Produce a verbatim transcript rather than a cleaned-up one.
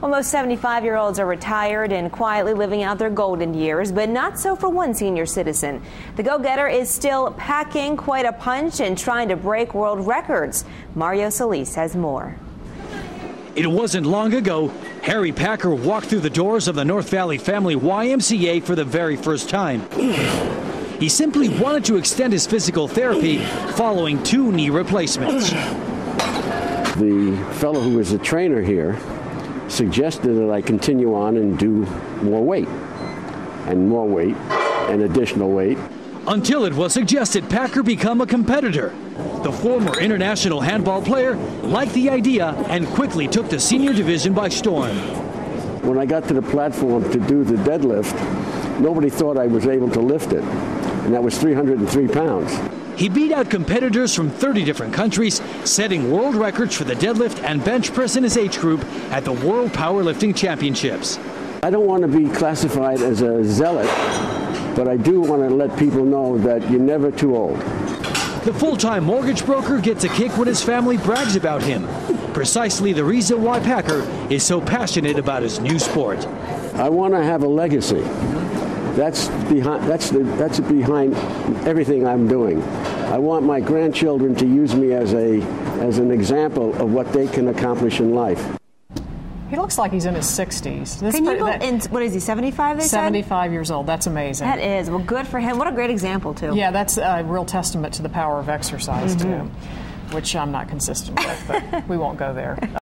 Well, most seventy-five-year-olds are retired and quietly living out their golden years, but not so for one senior citizen. The go-getter is still packing quite a punch and trying to break world records. Mario Solis has more. It wasn't long ago Harry Packer walked through the doors of the North Valley Family Y M C A for the very first time. He simply wanted to extend his physical therapy following two knee replacements. The fellow who was a trainer here suggested that I continue on and do more weight and more weight and additional weight. Until it was suggested Packer become a competitor. The former international handball player liked the idea and quickly took the senior division by storm. When I got to the platform to do the deadlift, nobody thought I was able to lift it, and that was three hundred three pounds. He beat out competitors from thirty different countries, setting world records for the deadlift and bench press in his age group at the World Powerlifting Championships. I don't want to be classified as a zealot, but I do want to let people know that you're never too old. The full-time mortgage broker gets a kick when his family brags about him. Precisely the reason why Packer is so passionate about his new sport. I want to have a legacy. That's behind, that's, the, that's behind everything I'm doing. I want my grandchildren to use me as, a, as an example of what they can accomplish in life. He looks like he's in his sixties. This Can you that, in, what is he, seventy-five, they seventy-five said? years old. That's amazing. That is. Well, good for him. What a great example, too. Yeah, that's a real testament to the power of exercise, mm-hmm. too, which I'm not consistent with, but we won't go there.